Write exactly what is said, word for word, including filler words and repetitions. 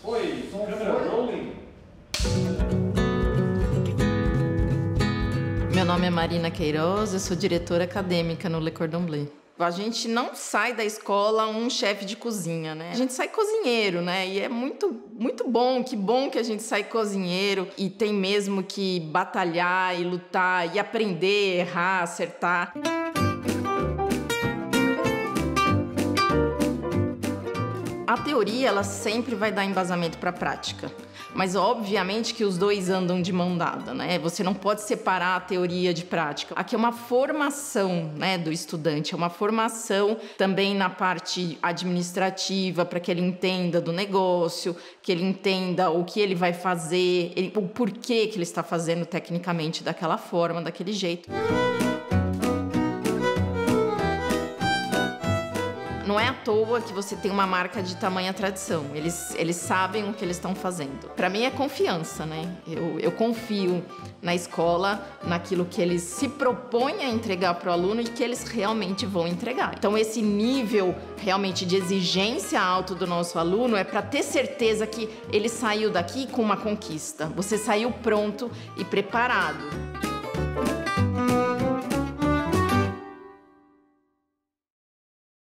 Oi, som, câmera, rolling. Meu nome é Marina Queiroz, eu sou diretora acadêmica no Le Cordon Bleu. A gente não sai da escola um chefe de cozinha, né? A gente sai cozinheiro, né? E é muito, muito bom, que bom que a gente sai cozinheiro e tem mesmo que batalhar e lutar e aprender, errar, acertar. A teoria, ela sempre vai dar embasamento para a prática. Mas, obviamente, que os dois andam de mão dada, né? Você não pode separar a teoria de prática. Aqui é uma formação, né, do estudante, é uma formação também na parte administrativa, para que ele entenda do negócio, que ele entenda o que ele vai fazer, ele, o porquê que ele está fazendo tecnicamente daquela forma, daquele jeito. Não é à toa que você tem uma marca de tamanha tradição. Eles, eles sabem o que eles estão fazendo. Para mim é confiança, né? Eu, eu confio na escola, naquilo que eles se propõem a entregar para o aluno e que eles realmente vão entregar. Então esse nível realmente de exigência alto do nosso aluno é para ter certeza que ele saiu daqui com uma conquista. Você saiu pronto e preparado.